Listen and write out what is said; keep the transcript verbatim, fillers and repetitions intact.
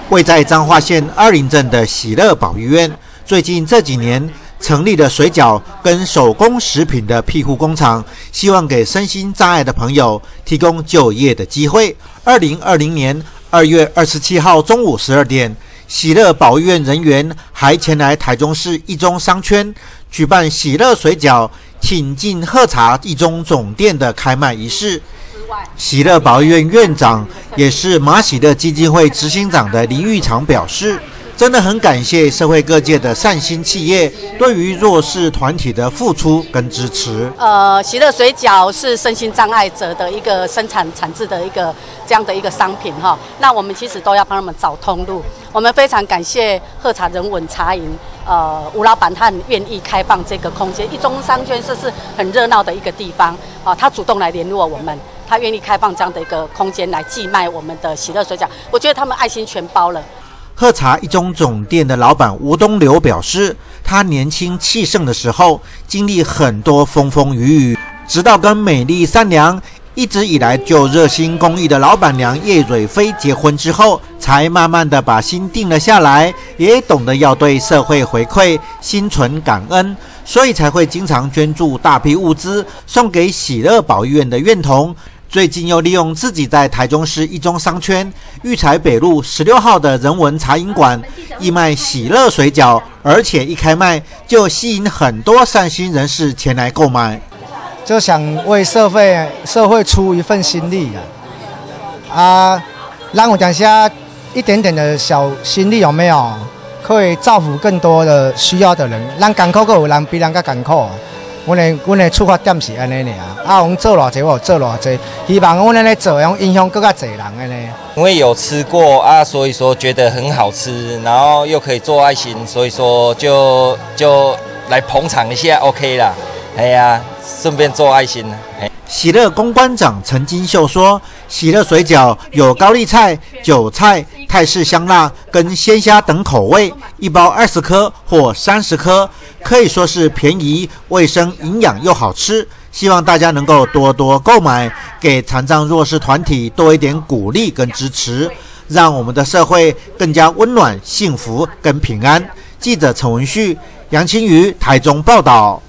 位在彰化县二林镇的喜乐保育院，最近这几年成立了水饺跟手工食品的庇护工厂，希望给身心障碍的朋友提供就业的机会。二零二零年二月二十七号中午十二点，喜乐保育院人员还前来台中市一中商圈举办喜乐水饺挺进喝茶一中总店的开卖仪式。喜乐保育院院长也是马喜乐基金会执行长的林玉长表示，真的很感谢社会各界的善心企业对于弱势团体的付出跟支持。 呃，喜乐水饺是身心障碍者的一个生产产制的一个这样的一个商品哈。那我们其实都要帮他们找通路。我们非常感谢喝茶人文茶饮，呃，吴老板他很愿意开放这个空间。一中商圈是是很热闹的一个地方啊，他主动来联络我们。他愿意开放这样的一个空间来寄卖我们的喜乐水饺，我觉得他们爱心全包了。 喝茶一中总店的老板吴东流表示，他年轻气盛的时候，经历很多风风雨雨，直到跟美丽善良、一直以来就热心公益的老板娘叶蕊菲结婚之后，才慢慢的把心定了下来，也懂得要对社会回馈，心存感恩，所以才会经常捐助大批物资送给喜乐保育院的院童。最近又利用自己在台中市一中商圈育才北路十六号的人文茶饮馆义卖喜乐水饺，而且一开卖就吸引很多善心人士前来购买， 就想为社会社会出一份心力啊！啊，让我讲下一点点的小心力有没有？可以造福更多的需要的人，让艰苦更有人比人更艰苦。阮的阮的出发点是安尼尔，啊，我们做偌济，我做偌济，希望阮安尼做，用影响更加侪人安尼。 因为有吃过啊，所以说觉得很好吃，然后又可以做爱心，所以说就就来捧场一下 ，OK 啦。哎呀，顺便做爱心。 喜乐公关长陈金秀说，喜乐水饺有高丽菜、韭菜、泰式香辣跟鲜虾等口味，一包二十颗或三十颗，可以说是便宜、卫生、营养又好吃。希望大家能够多多购买，给残障弱势团体多一点鼓励跟支持，让我们的社会更加温暖、幸福跟平安。记者陈文旭、杨清瑜台中报道。